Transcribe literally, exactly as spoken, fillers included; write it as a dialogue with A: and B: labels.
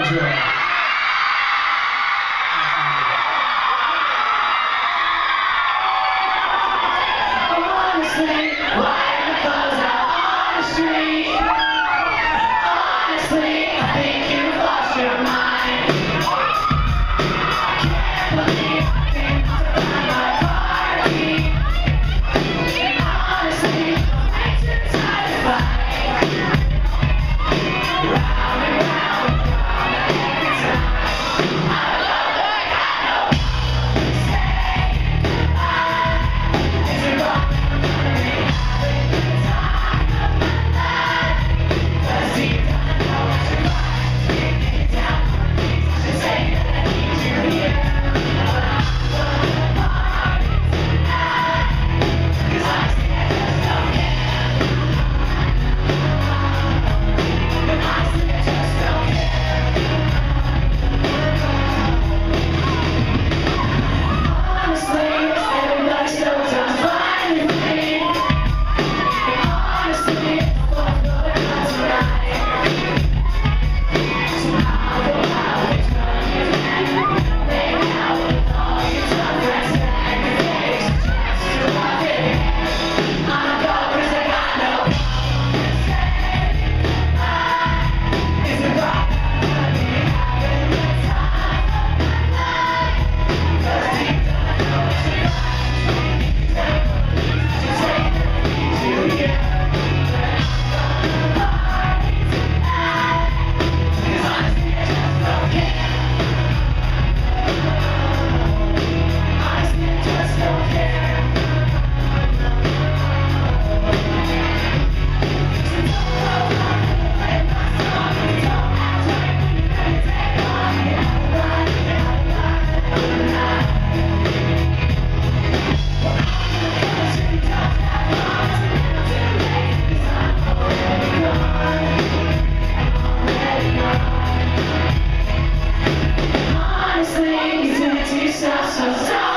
A: enjoy. Honestly, why the buzz out on the street? Honestly, I think you've lost your mind. I can't believe I came to find my party. And honestly, I'm way too tired to fight. Round and round, round and every time. I love like I know. Say goodbye. Is it wrong? Honestly, you do it to yourself sometimes.